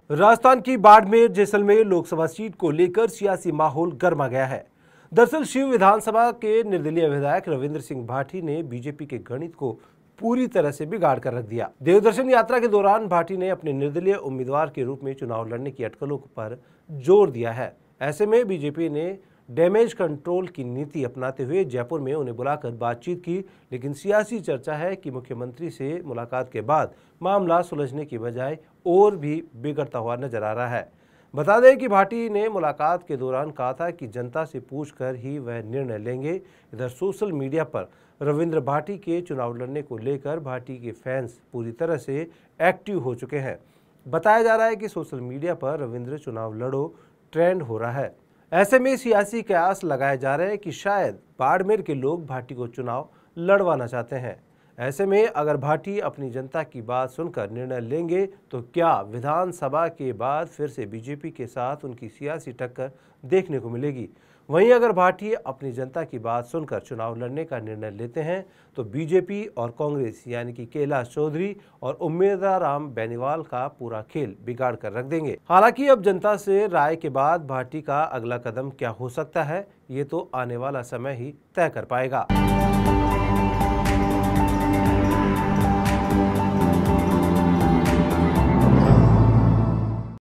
राजस्थान की बाड़मेर जैसलमेर लोकसभा सीट को लेकर सियासी माहौल गर्मा गया है। दरअसल शिव विधानसभा के निर्दलीय विधायक रविंद्र सिंह भाटी ने बीजेपी के गणित को पूरी तरह से बिगाड़ कर रख दिया। देवदर्शन यात्रा के दौरान भाटी ने अपने निर्दलीय उम्मीदवार के रूप में चुनाव लड़ने की अटकलों पर जोर दिया है। ऐसे में बीजेपी ने डैमेज कंट्रोल की नीति अपनाते हुए जयपुर में उन्हें बुलाकर बातचीत की, लेकिन सियासी चर्चा है कि मुख्यमंत्री से मुलाकात के बाद मामला सुलझने की बजाय और भी बिगड़ता हुआ नजर आ रहा है। बता दें कि भाटी ने मुलाकात के दौरान कहा था कि जनता से पूछकर ही वह निर्णय लेंगे। इधर सोशल मीडिया पर रविंद्र भाटी के चुनाव लड़ने को लेकर भाटी के फैंस पूरी तरह से एक्टिव हो चुके हैं। बताया जा रहा है कि सोशल मीडिया पर रविंद्र चुनाव लड़ो ट्रेंड हो रहा है। ऐसे में सियासी कयास लगाए जा रहे हैं कि शायद बाड़मेर के लोग भाटी को चुनाव लड़वाना चाहते हैं। ऐसे में अगर भाटी अपनी जनता की बात सुनकर निर्णय लेंगे तो क्या विधानसभा के बाद फिर से बीजेपी के साथ उनकी सियासी टक्कर देखने को मिलेगी। वहीं अगर भाटी अपनी जनता की बात सुनकर चुनाव लड़ने का निर्णय लेते हैं तो बीजेपी और कांग्रेस यानी कि कैलाश चौधरी और उम्मीदवार राम बेनीवाल का पूरा खेल बिगाड़ कर रख देंगे। हालांकि अब जनता से राय के बाद भाटी का अगला कदम क्या हो सकता है, ये तो आने वाला समय ही तय कर पाएगा।